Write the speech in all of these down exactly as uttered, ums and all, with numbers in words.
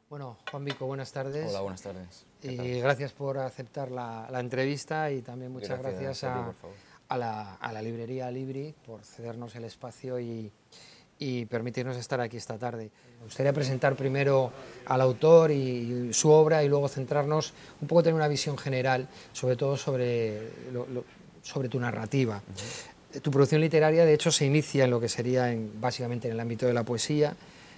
Bueno, Juan Vico, buenas tardes. Hola, buenas tardes. Y gracias por aceptar la, la entrevista y también muchas gracias, gracias a, ti, a, por favor. a, la, a la librería Libri por cedernos el espacio y, y permitirnos estar aquí esta tarde. Me gustaría presentar primero al autor y, y su obra y luego centrarnos, un poco tener una visión general, sobre todo sobre, lo, lo, sobre tu narrativa. Uh-huh. Tu producción literaria, de hecho, se inicia en lo que sería en, básicamente en el ámbito de la poesía,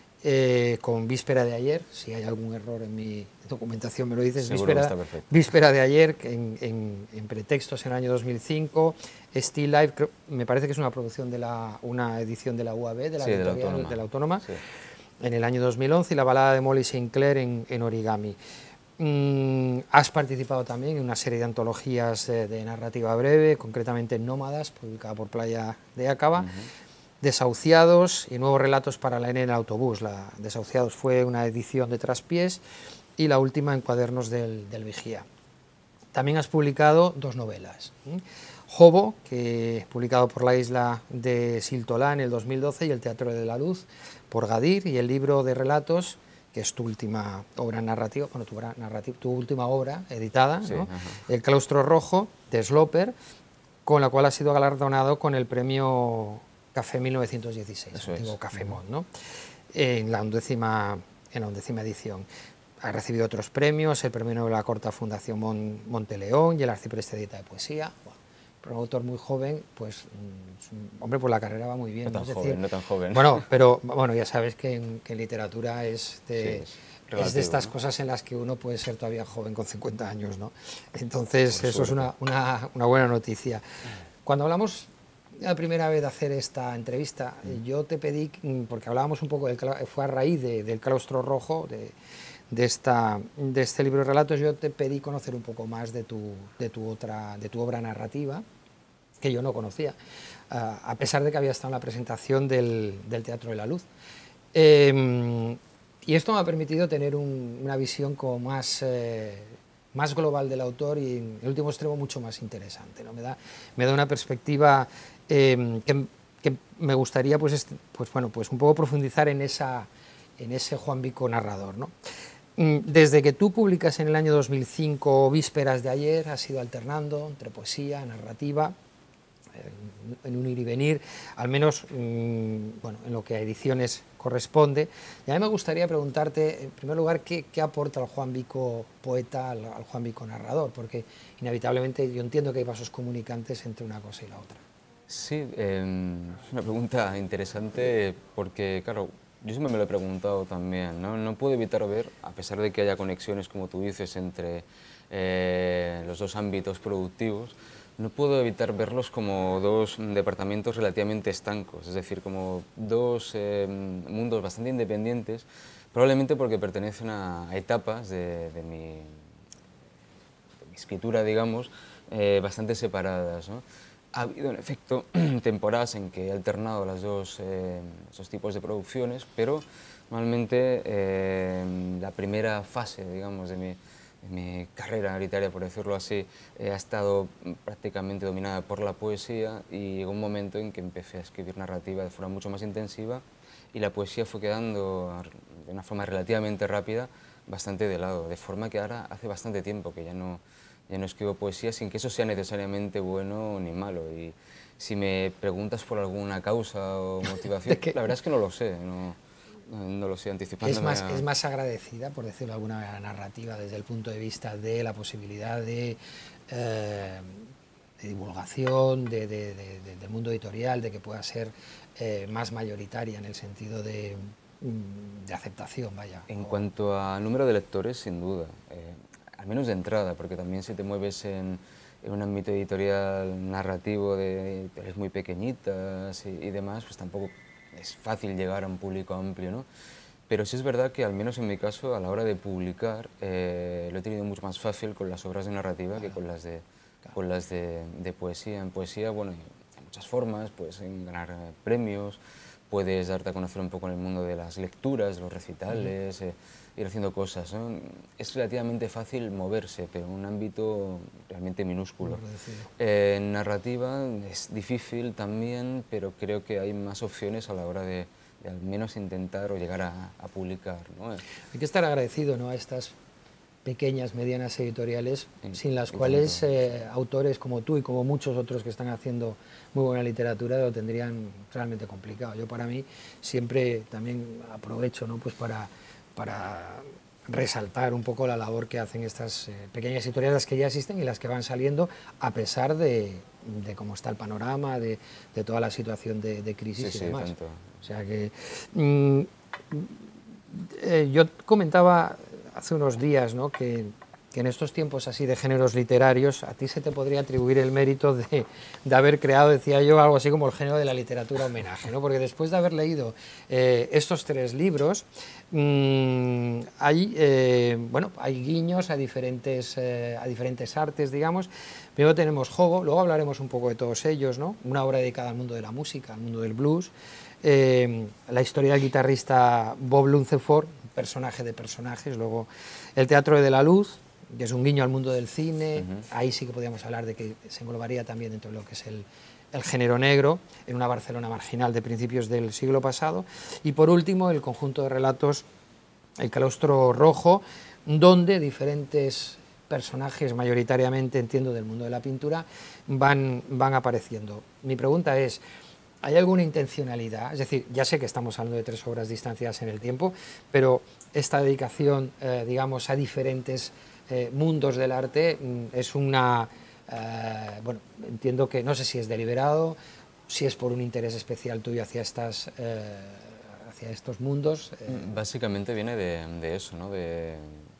Eh, con Víspera de ayer, si hay algún error en mi documentación me lo dices. Seguro Víspera, que está perfecto. Víspera de ayer, en, en, en Pretextos en el año dos mil cinco, Still Life, creo, me parece que es una producción de la, una edición de la U A B, de la sí, editorial de la Autónoma, de la Autónoma sí. En el año dos mil once, y la balada de Molly Sinclair en, en Origami. Mm, has participado también en una serie de antologías de, de narrativa breve, concretamente Nómadas, publicada por Playa de Acaba, uh-huh. Desahuciados y Nuevos relatos para la N en el autobús. La Desahuciados fue una edición de Traspiés y la última en Cuadernos del, del Vigía. También has publicado dos novelas. ¿eh? Jobo, que publicado por la Isla de Siltolá en el dos mil doce, y El Teatro de la Luz por Gadir, y el libro de relatos, que es tu última obra narrativa, bueno, tu, obra narrativa, tu última obra editada, sí, ¿no? El Claustro Rojo, de Sloper, con la cual has sido galardonado con el premio Café mil novecientos dieciséis, Eso antiguo es. Café Mon, ¿no? en, la undécima, en la undécima edición. Ha recibido otros premios, el premio de la Corta Fundación Mon, Monteleón y el Arcipreste de Edita de Poesía. Bueno, para un autor muy joven, pues, hombre, pues la carrera va muy bien. No tan ¿no? Es joven, decir, no tan joven. Bueno, pero bueno, ya sabes que en, que en literatura es de, sí, es, relativo, es de estas ¿no? cosas en las que uno puede ser todavía joven con cincuenta años, ¿no? Entonces, por eso suerte. es una, una, una buena noticia. Cuando hablamos la primera vez de hacer esta entrevista, mm. yo te pedí, porque hablábamos un poco, del, fue a raíz de, del Claustro Rojo, de, de, esta, de este libro de relatos, yo te pedí conocer un poco más de tu, de tu, otra, de tu obra narrativa, que yo no conocía, uh, a pesar de que había estado en la presentación del, del Teatro de la Luz. Eh, y esto me ha permitido tener un, una visión como más... Eh, más global del autor y en el último extremo mucho más interesante, ¿no? Me da, me da una perspectiva eh, que, que me gustaría pues, este, pues, bueno, pues un poco profundizar en, esa, en ese Juan Vico narrador, ¿no? Desde que tú publicas en el año dos mil cinco Vísperas de ayer, has ido alternando entre poesía, narrativa, en un ir y venir, al menos mmm, bueno, en lo que a ediciones corresponde. Y a mí me gustaría preguntarte, en primer lugar, qué, qué aporta el Juan Vico poeta al, al Juan Vico narrador, porque inevitablemente yo entiendo que hay vasos comunicantes entre una cosa y la otra. Sí, eh, es una pregunta interesante porque, claro, yo siempre me lo he preguntado también, ¿no? No puedo evitar ver, a pesar de que haya conexiones, como tú dices, entre eh, los dos ámbitos productivos, no puedo evitar verlos como dos departamentos relativamente estancos, es decir, como dos eh, mundos bastante independientes, probablemente porque pertenecen a etapas de, de, mi, de mi escritura, digamos, eh, bastante separadas, ¿no? Ha habido, en efecto, temporadas en que he alternado las dos, eh, esos tipos de producciones, pero normalmente eh, la primera fase, digamos, de mi, de mi carrera literaria, por decirlo así, eh, ha estado prácticamente dominada por la poesía, y llegó un momento en que empecé a escribir narrativa de forma mucho más intensiva y la poesía fue quedando de una forma relativamente rápida bastante de lado, de forma que ahora hace bastante tiempo que ya no... ya no escribo poesía sin que eso sea necesariamente bueno ni malo. Y si me preguntas por alguna causa o motivación, la verdad es que no lo sé, no, no, no lo sé, anticipándome es más, a... es más agradecida, por decirlo de alguna manera, narrativa desde el punto de vista de la posibilidad de, eh, de divulgación, de, de, de, de, del mundo editorial, de que pueda ser eh, más mayoritaria en el sentido de, de aceptación, vaya. En o... cuanto a número de lectores, sin duda. Eh, al menos de entrada, porque también si te mueves en, en un ámbito editorial narrativo de editoriales muy pequeñitas y, y demás, pues tampoco es fácil llegar a un público amplio, ¿no? Pero sí es verdad que, al menos en mi caso, a la hora de publicar, eh, lo he tenido mucho más fácil con las obras de narrativa claro. que con las, de, claro. con las de, de poesía. En poesía, bueno, hay muchas formas, puedes ganar premios, puedes darte a conocer un poco en el mundo de las lecturas, los recitales, uh-huh. eh, ir haciendo cosas, ¿no? Es relativamente fácil moverse, pero en un ámbito realmente minúsculo. Eh, en narrativa es difícil también, pero creo que hay más opciones a la hora de, de al menos intentar o llegar a, a publicar, ¿no? Hay que estar agradecido, ¿no?, a estas pequeñas, medianas editoriales, Sí, sin las y cuales tanto. eh, autores como tú y como muchos otros que están haciendo muy buena literatura lo tendrían realmente complicado. Yo, para mí, siempre también aprovecho, ¿no?, pues para, para resaltar un poco la labor que hacen estas eh, pequeñas editoriales, las que ya existen y las que van saliendo, a pesar de, de cómo está el panorama, de, de toda la situación de, de crisis Sí, y sí, demás. tanto. O sea que... Mm, eh, yo comentaba hace unos días, ¿no?, que, que en estos tiempos así de géneros literarios a ti se te podría atribuir el mérito de, de haber creado, decía yo, algo así como el género de la literatura homenaje, ¿no?, porque después de haber leído eh, estos tres libros, mmm, hay, eh, bueno, hay guiños a diferentes, eh, a diferentes artes, digamos. Primero tenemos Hobo, luego hablaremos un poco de todos ellos, ¿no?, una obra dedicada al mundo de la música, al mundo del blues. Eh, la historia del guitarrista Bob Lunceford, personaje de personajes. Luego el Teatro de la Luz, que es un guiño al mundo del cine. Uh-huh. Ahí sí que podríamos hablar de que se englobaría también dentro de lo que es el, el género negro, en una Barcelona marginal de principios del siglo pasado. Y por último, el conjunto de relatos El Claustro Rojo, donde diferentes personajes, mayoritariamente, entiendo, del mundo de la pintura, van, van apareciendo. Mi pregunta es: ¿hay alguna intencionalidad? Es decir, ya sé que estamos hablando de tres obras distanciadas en el tiempo, pero esta dedicación, eh, digamos, a diferentes eh, mundos del arte mm, es una... Eh, bueno, entiendo que no sé si es deliberado, si es por un interés especial tuyo hacia, estas, eh, hacia estos mundos. Eh. Básicamente viene de, de eso, ¿no?, de,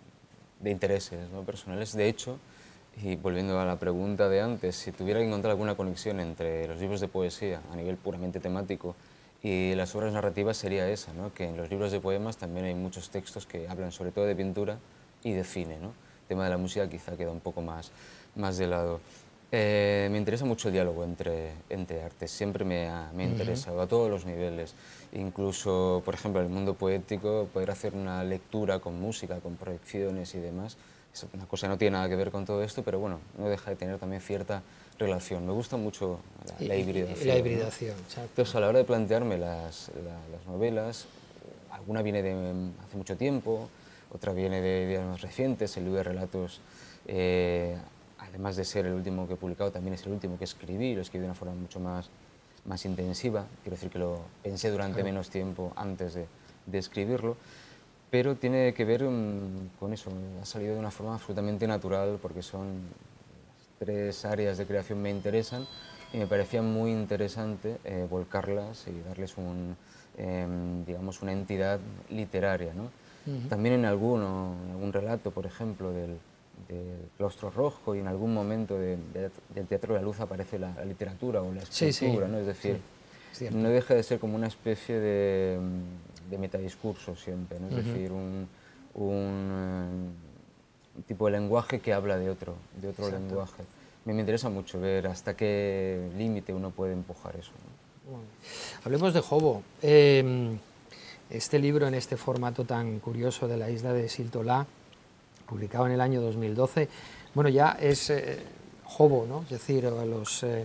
de intereses, ¿no?, personales. De hecho, y volviendo a la pregunta de antes, si tuviera que encontrar alguna conexión entre los libros de poesía a nivel puramente temático y las obras narrativas, sería esa, ¿no?, que en los libros de poemas también hay muchos textos que hablan sobre todo de pintura y de cine, ¿no? El tema de la música quizá queda un poco más, más de lado. Eh, me interesa mucho el diálogo entre, entre artes, siempre me ha, me ha interesado, uh-huh, a todos los niveles. Incluso, por ejemplo, en el mundo poético, poder hacer una lectura con música, con proyecciones y demás, es una cosa que no tiene nada que ver con todo esto, pero bueno, no deja de tener también cierta relación. Me gusta mucho la, la hibridación. Y la hibridación, ¿no? Exacto. Entonces, a la hora de plantearme las, la, las novelas, alguna viene de hace mucho tiempo, otra viene de días más recientes. El libro de relatos, eh, además de ser el último que he publicado, también es el último que escribí, lo escribí de una forma mucho más, más intensiva, quiero decir que lo pensé durante claro. menos tiempo antes de, de escribirlo, pero tiene que ver um, con eso, ha salido de una forma absolutamente natural, porque son las tres áreas de creación me interesan y me parecía muy interesante eh, volcarlas y darles un, eh, digamos, una entidad literaria, ¿no? Uh-huh. También en, alguno, en algún relato, por ejemplo, del, del Claustro Rojo, y en algún momento de, de, del Teatro de la Luz aparece la, la literatura o la escritura, sí, sí. ¿no? Es decir, sí, es no deja de ser como una especie de, de metadiscurso siempre, ¿no? Es uh-huh. decir, un, un, un tipo de lenguaje que habla de otro, de otro lenguaje. Me, me interesa mucho ver hasta qué límite uno puede empujar eso, ¿no? Bueno, hablemos de Hobo. Eh, este libro, en este formato tan curioso de La isla de Siltolá, publicado en el año dos mil doce, bueno, ya es eh, Hobo, ¿no? Es decir, los, eh,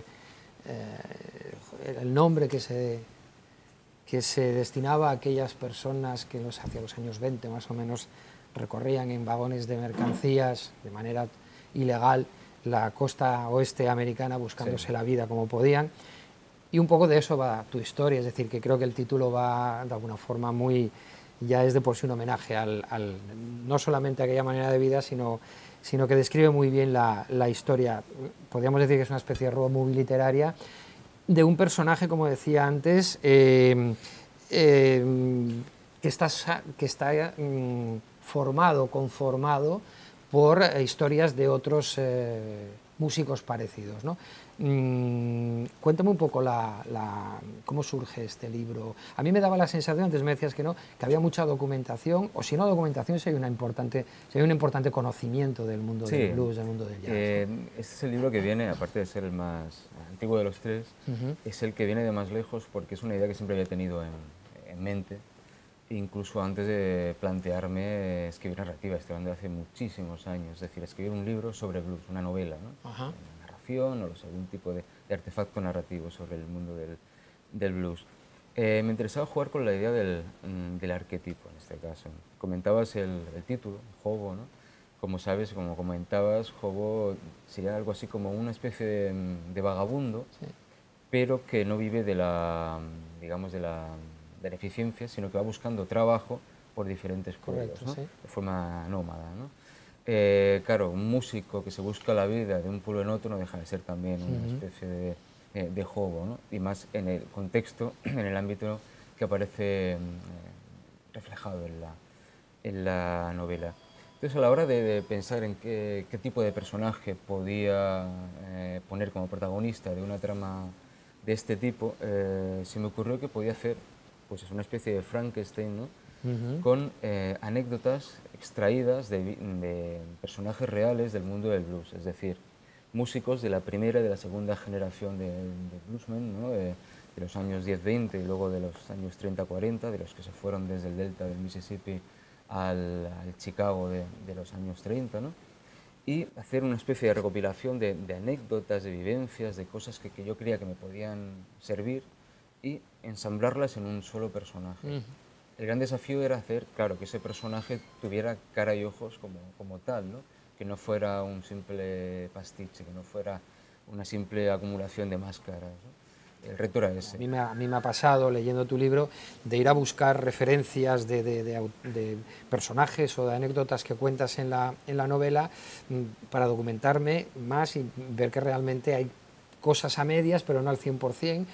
eh, el nombre que se, que se destinaba a aquellas personas que los, hacia los años veinte más o menos recorrían en vagones de mercancías de manera ilegal la costa oeste americana, buscándose sí. la vida como podían. Y un poco de eso va tu historia, es decir, que creo que el título va de alguna forma muy, ya es de por sí un homenaje al, al no solamente a aquella manera de vida, sino, sino que describe muy bien la, la historia. Podríamos decir que es una especie de road movie literaria de un personaje, como decía antes, eh, eh, que está, que está eh, formado, conformado por eh, historias de otros eh, músicos parecidos, ¿no? Mm, cuéntame un poco la, la, cómo surge este libro. A mí me daba la sensación, antes me decías que no, que había mucha documentación, o si no documentación, si hay, una importante, si hay un importante conocimiento del mundo sí, del blues, del mundo del jazz. Eh, ¿no? Este es el libro que viene, aparte de ser el más antiguo de los tres, uh-huh. es el que viene de más lejos, porque es una idea que siempre había tenido en, en mente, incluso antes de plantearme escribir narrativa. Estoy hablando de hace muchísimos años, es decir, escribir un libro sobre blues, una novela, ¿no? Uh-huh. O no lo sé, algún tipo de, de artefacto narrativo sobre el mundo del, del blues. Eh, me interesaba jugar con la idea del, mm, del arquetipo, en este caso. Comentabas el, el título, Hobo, ¿no? Como sabes, como comentabas, Hobo sería algo así como una especie de, mm, de vagabundo, Sí, pero que no vive de la, mm, digamos, de la beneficencia, sino que va buscando trabajo por diferentes pueblos, correcto, ¿no? sí. De forma nómada, ¿no? Eh, claro, un músico que se busca la vida de un pueblo en otro no deja de ser también una Ujú. especie de, eh, de juego, ¿no? Y más en el contexto, en el ámbito que aparece mm, eh, reflejado en la, en la novela. Entonces, a la hora de, de pensar en qué, qué tipo de personaje podía eh, poner como protagonista de una trama de este tipo, eh, se me ocurrió que podía hacer pues, es una especie de Frankenstein, ¿no? Ujú. Con eh, anécdotas extraídas de, vi- de personajes reales del mundo del blues, es decir, músicos de la primera y de la segunda generación de, de bluesmen, ¿no? de, de los años diez veinte y luego de los años treinta cuarenta, de los que se fueron desde el delta del Mississippi al, al Chicago de, de los años treinta, ¿no? Y hacer una especie de recopilación de, de anécdotas, de vivencias, de cosas que, que yo creía que me podían servir y ensamblarlas en un solo personaje. Ujú. El gran desafío era hacer, claro, que ese personaje tuviera cara y ojos como, como tal, ¿no? Que no fuera un simple pastiche, que no fuera una simple acumulación de máscaras, ¿no? El reto era A ese. mí, me ha, a mí me ha pasado, leyendo tu libro, de ir a buscar referencias de, de- de au- de personajes o de anécdotas que cuentas en la, en la novela, mm, para documentarme más y ver que realmente hay cosas a medias, pero no al cien por cien.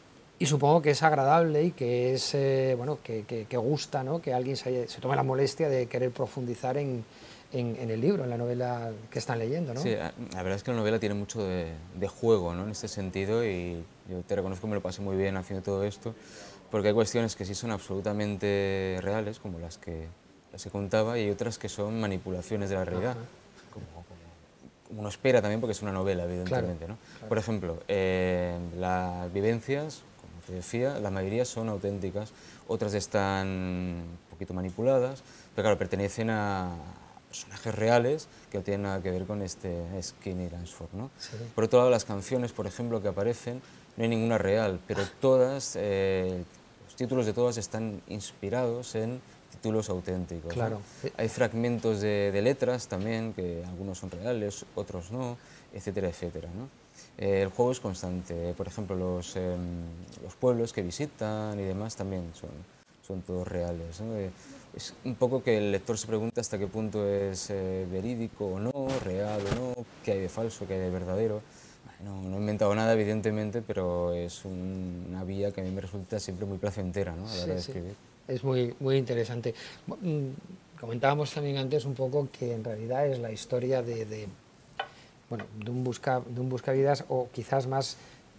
Y supongo que es agradable y que es eh, bueno, que, que- que gusta, ¿no? Que alguien se, haya- se tome la molestia de querer profundizar en, en- en el libro, en la novela que están leyendo, ¿no? Sí, a- la verdad es que la novela tiene mucho de, de juego, ¿no? En este sentido, y yo te reconozco que me lo pasé muy bien haciendo todo esto, porque hay cuestiones que sí son absolutamente reales, como las que, las que contaba, y otras que son manipulaciones de la realidad, Ajá, como, como como uno espera también, porque es una novela, claro, evidentemente, ¿no? claro. Por ejemplo, eh, las vivencias, como te decía, la mayoría son auténticas, otras están un poquito manipuladas, pero claro, pertenecen a personajes reales que no tienen nada que ver con este Skinny Lansford, ¿no? Sí, Por otro lado, las canciones, por ejemplo, que aparecen, no hay ninguna real, pero todas, eh, los títulos de todas están inspirados en títulos auténticos, ¿no? claro. Eh, Hay fragmentos de, de letras también, que algunos son reales, otros no, etcétera, etcétera, ¿no? Eh, el juego es constante. Por ejemplo, los, eh, los pueblos que visitan y demás también son, son todos reales, ¿no? Eh, es un poco que el lector se pregunta hasta qué punto es eh, verídico o no, real o no, qué hay de falso, qué hay de verdadero. No, no he inventado nada, evidentemente, pero es un- una vía que a mí me resulta siempre muy placentera, ¿no? A la hora Sí, de sí, escribir. es muy, muy interesante. Bu- mm, Comentábamos también antes un poco que en realidad es la historia de, de, bueno, de un busca, de un buscavidas, o quizás más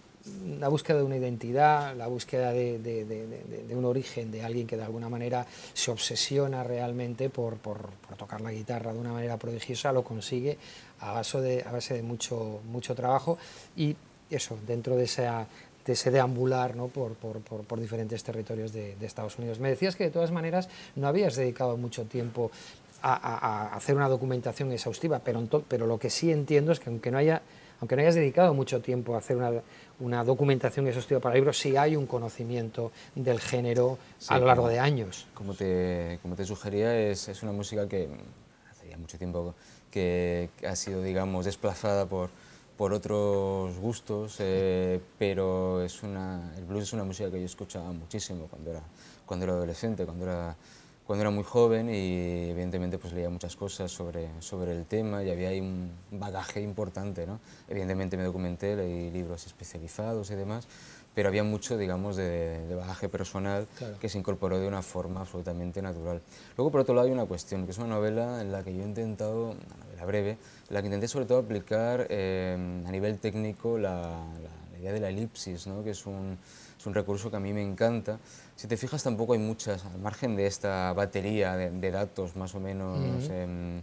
la búsqueda de una identidad, la búsqueda de, de- de- de- de un origen, de alguien que de alguna manera se obsesiona realmente por, por- por tocar la guitarra de una manera prodigiosa, lo consigue a base de, a base de mucho, mucho trabajo y eso, dentro de, esa, de ese deambular, ¿no? por, por- por- por diferentes territorios de, de Estados Unidos. Me decías que de todas maneras no habías dedicado mucho tiempo a, a- a hacer una documentación exhaustiva, pero, ento- pero lo que sí entiendo es que aunque no haya aunque no hayas dedicado mucho tiempo a hacer una, una documentación exhaustiva para libros, sí hay un conocimiento del género a Sí, lo largo como, de años. como te, como te sugería, es, es una música que hace ya mucho tiempo que, que ha sido, digamos, desplazada por, por otros gustos, eh, pero es una, el blues es una música que yo escuchaba muchísimo cuando era, cuando era adolescente, cuando era, cuando era muy joven y evidentemente pues leía muchas cosas sobre, sobre el tema y había ahí un bagaje importante, ¿no? Evidentemente me documenté, leí libros especializados y demás, pero había mucho, digamos, de, de bagaje personal Claro. que se incorporó de una forma absolutamente natural. Luego, por otro lado, hay una cuestión, que es una novela en la que yo he intentado, una novela breve, en la que intenté sobre todo aplicar eh, a nivel técnico la, la- la idea de la elipsis, ¿no? Que es un, es un recurso que a mí me encanta. Si te fijas, tampoco hay muchas, al margen de esta batería de, de datos más o menos Ujú. em,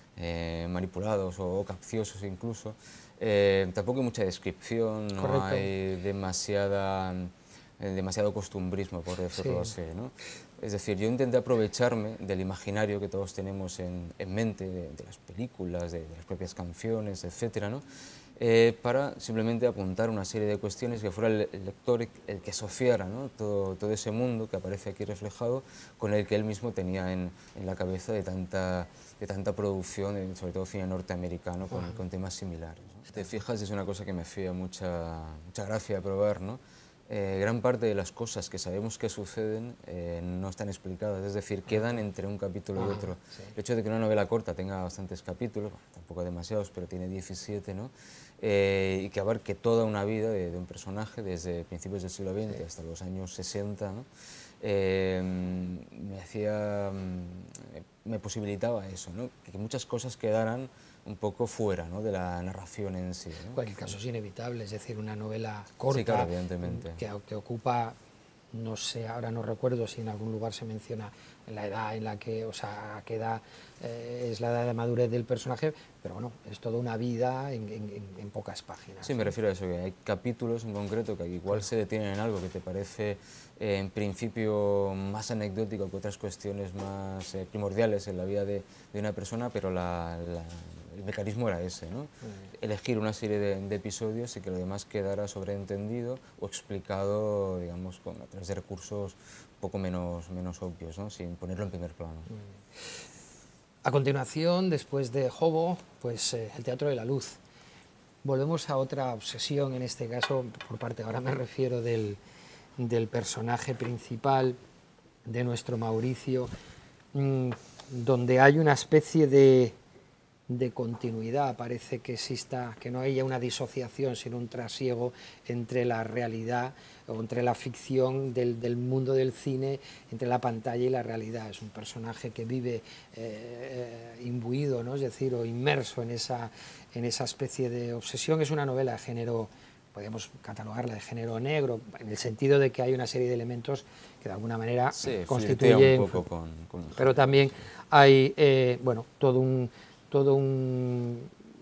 eh, manipulados o, o capciosos incluso, eh, tampoco hay mucha descripción, no Correcto. hay demasiada, eh, demasiado costumbrismo, por decirlo Sí. así, ¿no? Es decir, yo intenté aprovecharme del imaginario que todos tenemos en, en mente, de, de las películas, de, de las propias canciones, etcétera, ¿no? eh, para simplemente apuntar una serie de cuestiones que fuera el, el lector el que asociara, ¿no? todo, todo ese mundo que aparece aquí reflejado con el que él mismo tenía en, en la cabeza de tanta, de tanta producción, sobre todo cine norteamericano, con, con temas similares, ¿no? Si te fijas, es una cosa que me hacía mucha, mucha gracia probar, ¿no? Eh, gran parte de las cosas que sabemos que suceden eh, no están explicadas, es decir, quedan entre un capítulo y otro. Sí. El hecho de que una novela corta tenga bastantes capítulos, bueno, tampoco demasiados, pero tiene diecisiete, ¿no? Eh, y que abarque toda una vida de, de un personaje desde principios del siglo veinte sí. hasta los años sesenta, ¿no? eh, me hacía, me posibilitaba eso, ¿no? Que muchas cosas quedaran un poco fuera, ¿no? de la narración en sí, ¿no? En cualquier caso es inevitable, es decir, una novela corta sí, claro, evidentemente. Que, que ocupa, no sé, ahora no recuerdo si en algún lugar se menciona la edad en la que, o sea, qué edad eh, es la edad de madurez del personaje, pero bueno, es toda una vida en, en, en pocas páginas. Sí, me refiero a eso, que hay capítulos en concreto que igual claro. se detienen en algo que te parece eh, en principio más anecdótico que otras cuestiones más eh, primordiales en la vida de, de una persona, pero la, la, el mecanismo era ese, ¿no? Mm. Elegir una serie de, de episodios y que lo demás quedara sobreentendido o explicado, digamos, con, a través de recursos un poco menos, menos obvios, ¿no? Sin ponerlo en primer plano. Mm. A continuación, después de Hobo, pues eh, el Teatro de la Luz. Volvemos a otra obsesión, en este caso, por parte, ahora me refiero del, del personaje principal, de nuestro Mauricio, mmm, donde hay una especie de, de continuidad, parece que exista, que no haya una disociación, sino un trasiego entre la realidad o entre la ficción del, del mundo del cine, entre la pantalla y la realidad. Es un personaje que vive eh, imbuido, ¿no? Es decir, o inmerso en esa, en esa especie de obsesión. Es una novela de género, podemos catalogarla de género negro, en el sentido de que hay una serie de elementos que de alguna manera sí, constituyen, un poco con, con... pero también hay, eh, bueno, todo un todo un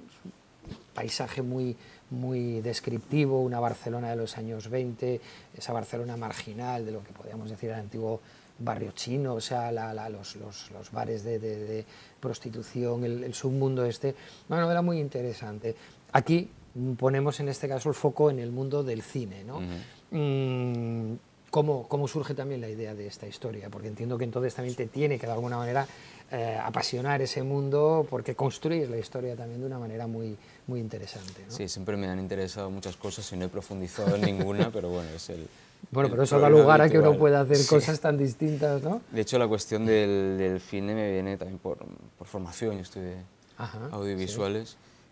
paisaje muy, muy descriptivo, una Barcelona de los años veinte, esa Barcelona marginal de lo que podríamos decir el antiguo barrio chino, o sea, la, la, los, los, los bares de, de, de prostitución, el, el submundo este, una novela muy interesante. Aquí ponemos en este caso el foco en el mundo del cine, ¿no? Uh-huh. mm, ¿cómo, ¿Cómo surge también la idea de esta historia? Porque entiendo que entonces también te tiene que de alguna manera Eh, apasionar ese mundo, porque construir la historia también de una manera muy, muy interesante, ¿no? Sí, siempre me han interesado muchas cosas y no he profundizado en ninguna, pero bueno, es el... Bueno, el pero eso da lugar habitual. A que uno pueda hacer sí. cosas tan distintas, ¿no? De hecho, la cuestión del, del cine me viene también por, por formación, yo estudié Ajá, audiovisuales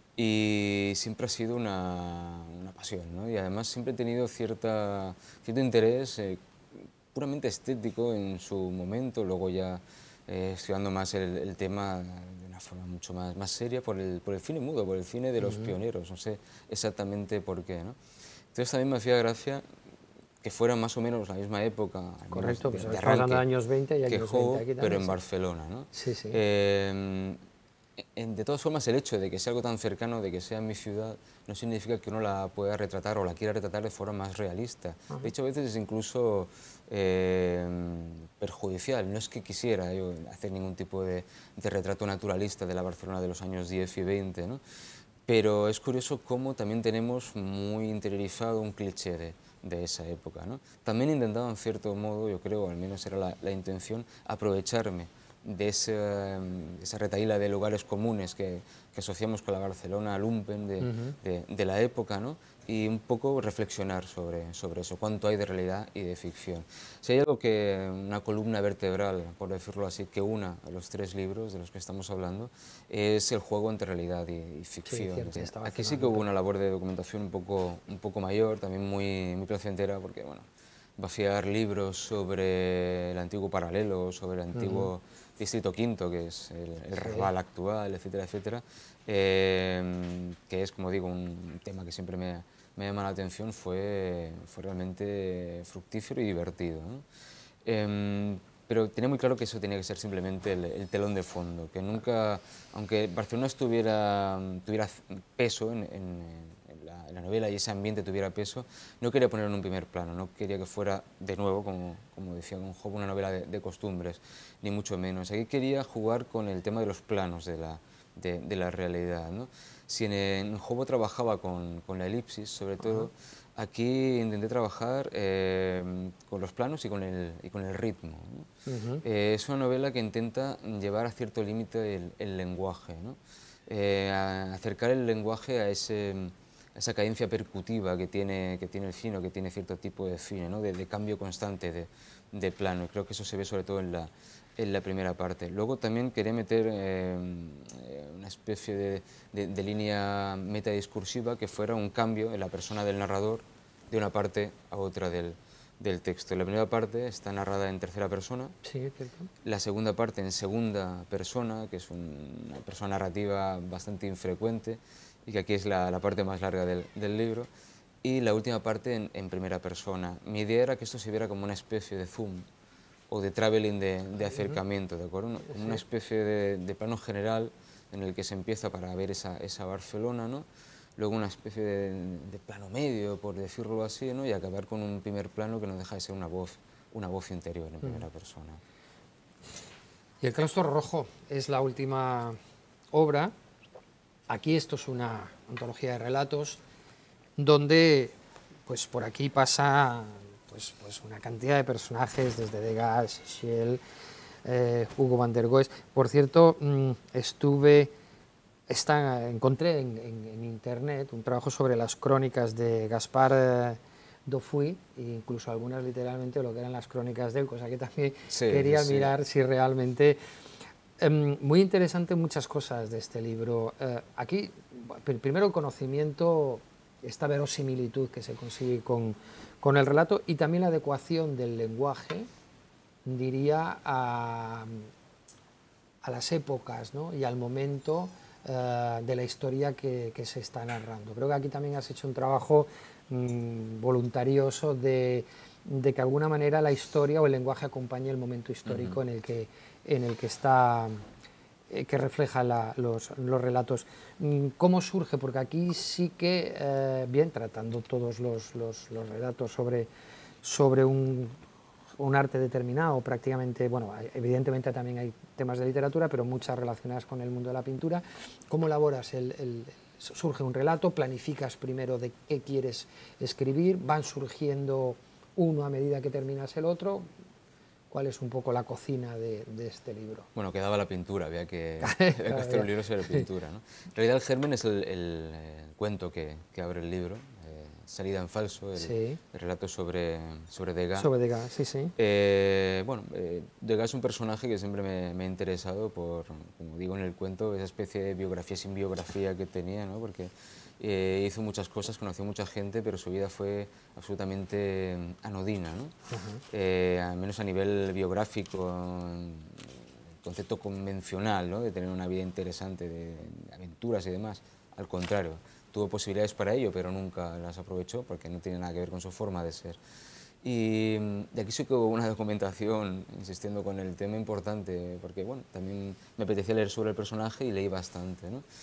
sí. y siempre ha sido una, una pasión, ¿no? Y además siempre he tenido cierta, cierto interés eh, puramente estético en su momento, luego ya... Eh, estudiando más el, el tema de una forma mucho más, más seria por el, por el cine mudo, por el cine de los uh-huh. pioneros, no sé exactamente por qué, ¿no? Entonces también me hacía gracia que fuera más o menos la misma época. Correcto, de, pues de estamos hablando de años veinte y años Hobo, veinte aquí también, pero en sí. Barcelona, ¿no? Sí, sí. Eh, en, de todas formas, el hecho de que sea algo tan cercano, de que sea en mi ciudad, no significa que uno la pueda retratar o la quiera retratar de forma más realista. Uh-huh. De hecho, a veces es incluso eh, perjudicial. No es que quisiera yo hacer ningún tipo de, de retrato naturalista de la Barcelona de los años diez y veinte, ¿no? Pero es curioso cómo también tenemos muy interiorizado un cliché de, de esa época, ¿no? También he intentado, en cierto modo, yo creo, al menos era la, la intención, aprovecharme de esa, esa retahíla de lugares comunes que, que asociamos con la Barcelona lumpen de, uh-huh. de, de la época, ¿no? Y un poco reflexionar sobre, sobre eso, cuánto hay de realidad y de ficción. Si hay algo que, una columna vertebral, por decirlo así, que una a los tres libros de los que estamos hablando, es el juego entre realidad y, y ficción. Sí, cierto, aquí sí que hubo una labor de documentación un poco, un poco mayor, también muy, muy placentera, porque, bueno, vaciar libros sobre el antiguo paralelo, sobre el antiguo uh-huh. Distrito Quinto, que es el, el sí. Raval actual, etcétera, etcétera, eh, que es, como digo, un tema que siempre me, me llama la atención, fue, fue realmente fructífero y divertido, ¿no? Eh, pero tenía muy claro que eso tenía que ser simplemente el, el telón de fondo, que nunca, aunque Barcelona estuviera, tuviera peso en, en la novela y ese ambiente tuviera peso, no quería ponerlo en un primer plano, no quería que fuera, de nuevo, como, como decía con Hobo, una novela de, de costumbres, ni mucho menos. Aquí quería jugar con el tema de los planos de la, de, de la realidad, ¿no? Si en, en Hobo trabajaba con, con la elipsis, sobre todo, uh-huh. aquí intenté trabajar eh, con los planos y con el, y con el ritmo, ¿no? Uh-huh. eh, es una novela que intenta llevar a cierto límite el, el lenguaje, ¿no? eh, a acercar el lenguaje a, ese, a esa cadencia percutiva que tiene, que tiene el cine, que tiene cierto tipo de cine, ¿no? de, de cambio constante de, de plano. Y creo que eso se ve sobre todo en la, en la primera parte. Luego también quería meter eh, una especie de, de, de línea metadiscursiva que fuera un cambio en la persona del narrador de una parte a otra del, del texto. La primera parte está narrada en tercera persona, sí, es cierto. La segunda parte en segunda persona, que es un, una persona narrativa bastante infrecuente y que aquí es la, la parte más larga del, del libro, y la última parte en, en primera persona. Mi idea era que esto se viera como una especie de zoom o de traveling de, de acercamiento, ¿de acuerdo? Una, una especie de, de plano general en el que se empieza para ver esa, esa Barcelona, ¿no? Luego una especie de, de plano medio, por decirlo así, ¿no? Y acabar con un primer plano que no deja de ser una voz, una voz interior en primera mm. persona. Y El claustro rojo es la última obra. Aquí esto es una antología de relatos donde, pues por aquí pasa pues, pues una cantidad de personajes, desde Degas, Schiele, eh, Hugo van der Goes. Por cierto, mmm, estuve, está, encontré en, en, en internet un trabajo sobre las crónicas de Gaspar eh, Dofuy, e incluso algunas literalmente lo que eran las crónicas de él, cosa que también sí, quería sí. mirar si realmente... Eh, muy interesante muchas cosas de este libro. Eh, aquí, primero el conocimiento, esta verosimilitud que se consigue con, con el relato y también la adecuación del lenguaje, diría, a, a las épocas, ¿no? Y al momento uh, de la historia que, que se está narrando. Creo que aquí también has hecho un trabajo mmm, voluntarioso de, de que de alguna manera la historia o el lenguaje acompañe el momento histórico uh-huh. en el que, en el que está... que refleja la, los, los relatos. ¿Cómo surge? Porque aquí sí que, eh, bien, tratando todos los, los, los relatos sobre, sobre un, un arte determinado, prácticamente, bueno, evidentemente también hay temas de literatura, pero muchas relacionadas con el mundo de la pintura. ¿Cómo elaboras? El, el, surge un relato, planificas primero de qué quieres escribir, van surgiendo uno a medida que terminas el otro. ¿Cuál es un poco la cocina de, de este libro? Bueno, quedaba la pintura, había que, había que hacer un libro sobre pintura, ¿no? En realidad el germen es el, el, el cuento que, que abre el libro, eh, Salida en falso, el, sí. el relato sobre, sobre Degas. Sobre Degas, sí, sí. Eh, bueno, eh, Degas es un personaje que siempre me, me ha interesado por, como digo en el cuento, esa especie de biografía sin biografía que tenía, ¿no? Porque Eh, hizo muchas cosas, conoció mucha gente, pero su vida fue absolutamente anodina, ¿no? Uh-huh. eh, al menos a nivel biográfico, el concepto convencional, ¿no? De tener una vida interesante, de aventuras y demás. Al contrario, tuvo posibilidades para ello, pero nunca las aprovechó porque no tiene nada que ver con su forma de ser. Y de aquí sí que hubo una documentación, insistiendo con el tema, importante, porque bueno, también me apetecía leer sobre el personaje y leí bastante, ¿no?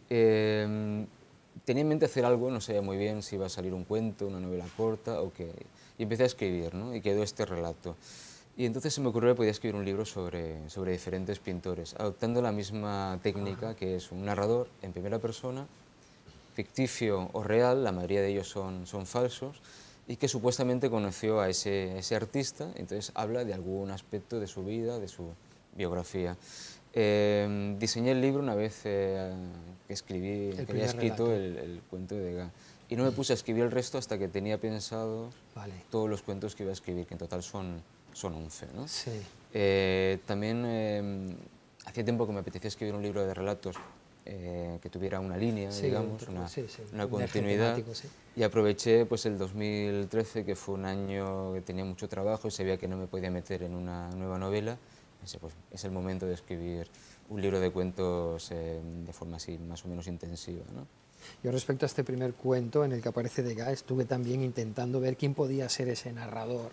Eh, Tenía en mente hacer algo, no sabía muy bien si iba a salir un cuento, una novela corta o qué. Y empecé a escribir, ¿no? Y quedó este relato. Y entonces se me ocurrió que podía escribir un libro sobre, sobre diferentes pintores, adoptando la misma técnica, que es un narrador en primera persona, ficticio o real, la mayoría de ellos son, son falsos, y que supuestamente conoció a ese, a ese artista, entonces habla de algún aspecto de su vida, de su biografía. Eh, diseñé el libro una vez eh, que escribí, que había escrito el, el cuento de Degas, y no me puse a escribir el resto hasta que tenía pensado vale. todos los cuentos que iba a escribir, que en total son, son once, ¿no? Sí. Eh, también eh, hacía tiempo que me apetecía escribir un libro de relatos eh, que tuviera una línea, sí, digamos, una, sí, sí, una continuidad, sí. Y aproveché pues, el dos mil trece, que fue un año que tenía mucho trabajo y sabía que no me podía meter en una nueva novela. Pues, es el momento de escribir un libro de cuentos eh, de forma así más o menos intensiva, ¿no? Yo respecto a este primer cuento en el que aparece Degas, estuve también intentando ver quién podía ser ese narrador,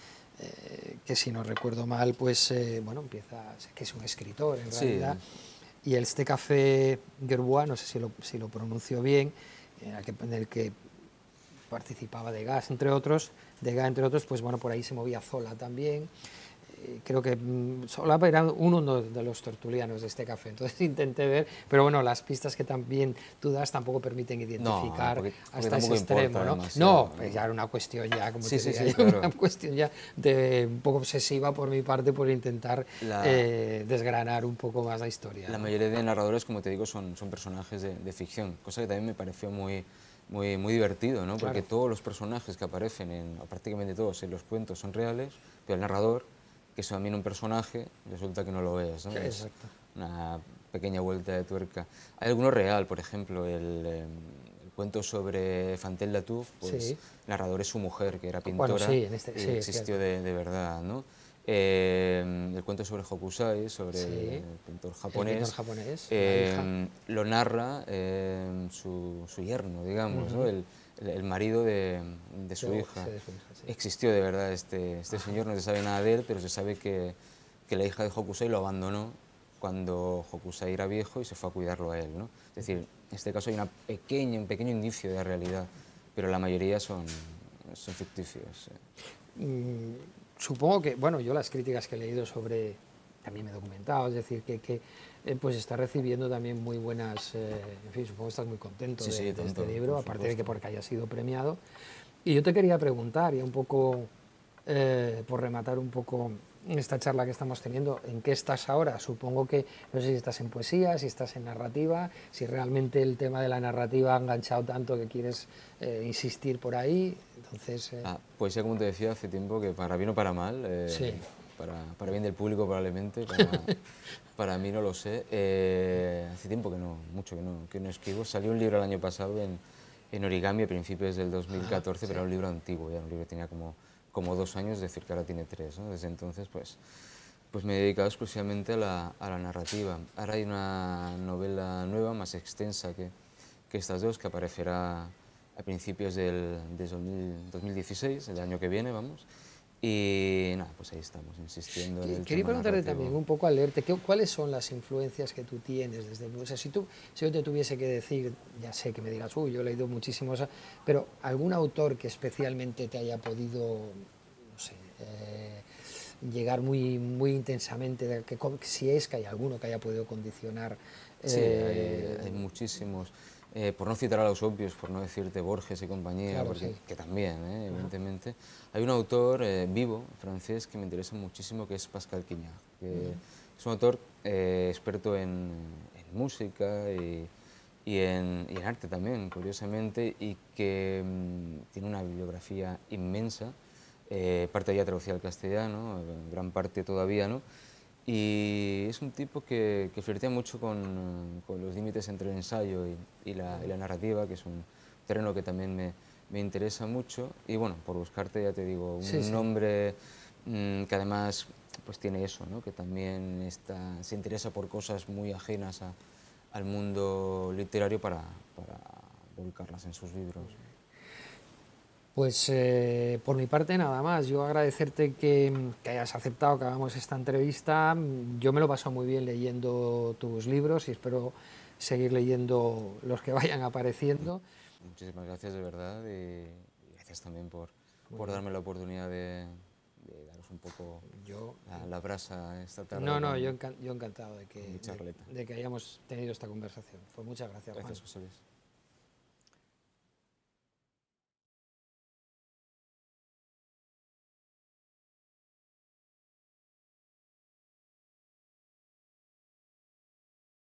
eh, que si no recuerdo mal, pues eh, bueno, empieza, que es un escritor en sí. realidad, y el Este Café Gerbois, no sé si lo, si lo pronuncio bien, en el, que, en el que participaba Degas, entre otros, Degas, entre otros, pues bueno, por ahí se movía Zola también. eh, creo que mm, Solapa era uno de los tertulianos de este café, entonces intenté ver, pero bueno, las pistas que también tú das tampoco permiten identificar No, porque, porque hasta ese extremo, ¿no? No, pues ya era una cuestión ya, como sí, te sí, diría sí, yo, claro. una cuestión ya de un poco obsesiva por mi parte por intentar La, eh, desgranar un poco más la historia. La ¿no? mayoría de narradores, como te digo, son, son personajes de, de ficción, cosa que también me pareció muy, muy, muy divertido, ¿no? Porque Claro. todos los personajes que aparecen, en, o prácticamente todos en los cuentos, son reales, pero el narrador, que es también un personaje, resulta que no lo es, ¿no? Sí, Es exacto. una pequeña vuelta de tuerca. Hay alguno real, por ejemplo, el, eh, el cuento sobre Fantel Latouf, pues Sí. el narrador es su mujer, que era Bueno, pintora sí, en este, y sí, es existió cierto. de, de verdad, ¿no? Eh, el cuento sobre Hokusai, sobre el, Sí, el pintor el pintor japonés, japonés, la hija. eh, lo narra eh, su, su yerno, digamos, ¿no? Ujú. el, el, el marido de, de su Yo hija. sé de su hija, sí. Existió de verdad este, este señor, no se sabe nada de él, pero se sabe que, que la hija de Hokusai lo abandonó cuando Hokusai era viejo y se fue a cuidarlo a él, ¿no? Es decir, en este caso hay una pequeña, un pequeño indicio de realidad, pero la mayoría son, son ficticios. ¿Eh? Mm, supongo que, bueno, yo las críticas que he leído sobre, también me he documentado, es decir, que, que eh, pues está recibiendo también muy buenas, eh, en fin, supongo que estás muy contento Sí, de, sí, de este tanto, libro, por aparte de que supuesto. porque haya sido premiado. Y yo te quería preguntar, ya un poco, eh, por rematar un poco esta charla que estamos teniendo, ¿en qué estás ahora? Supongo que, no sé si estás en poesía, si estás en narrativa, si realmente el tema de la narrativa ha enganchado tanto que quieres eh, insistir por ahí, entonces... Eh, Ah, poesía, como te decía hace tiempo, que para bien o para mal, eh, sí. para, para bien del público probablemente, para, para mí no lo sé, eh, hace tiempo que no, mucho que no, que no escribo. Salió un libro el año pasado en, en Origami a principios del dos mil catorce, Ah, sí. pero era un libro antiguo, ya un libro que tenía como, como dos años, es decir, que ahora tiene tres, ¿no? Desde entonces, pues, pues me he dedicado exclusivamente a la, a la narrativa. Ahora hay una novela nueva, más extensa que, que estas dos, que aparecerá a principios del, del dos mil dieciséis, el año que viene, vamos. Y nada, pues ahí estamos, insistiendo en el Quería tema preguntarte también narrativo. un poco al leerte, ¿qué, ¿cuáles son las influencias que tú tienes desde... O sea, si, tú, si yo te tuviese que decir, ya sé que me dirás, uy, yo he leído muchísimos, pero algún autor que especialmente te haya podido, no sé, eh, llegar muy, muy intensamente, que, si es que hay alguno que haya podido condicionar... Sí, hay, Eh, hay muchísimos. Eh, por no citar a los obvios, por no decirte Borges y compañía, claro, porque, sí. que también, eh, Ajá. evidentemente, hay un autor eh, vivo, francés, que me interesa muchísimo, que es Pascal Quignard, que Uh-huh. es un autor eh, experto en, en música y, y, en, y en arte también, curiosamente, y que mm, tiene una bibliografía inmensa, eh, parte ya traducida al castellano, gran parte todavía, ¿no? Y es un tipo que, que flirtea mucho con, con los límites entre el ensayo y, y, la, y, la, narrativa, que es un terreno que también me, me interesa mucho. Y bueno, por buscarte, ya te digo, Sí, un sí. nombre mmm, que además pues tiene eso, ¿no? Que también está, se interesa por cosas muy ajenas a, al mundo literario para, para volcarlas en sus libros. Pues eh, por mi parte nada más, yo agradecerte que, que hayas aceptado que hagamos esta entrevista, yo me lo paso muy bien leyendo tus libros y espero seguir leyendo los que vayan apareciendo. Muchísimas gracias de verdad y, y gracias también por, Muy por bien. darme la oportunidad de, de daros un poco Yo, la, la brasa esta tarde no, no, yo, con, encan yo encantado de con mi que, de, charleta. de que hayamos tenido esta conversación. Pues muchas gracias, Juan. Gracias, José Luis.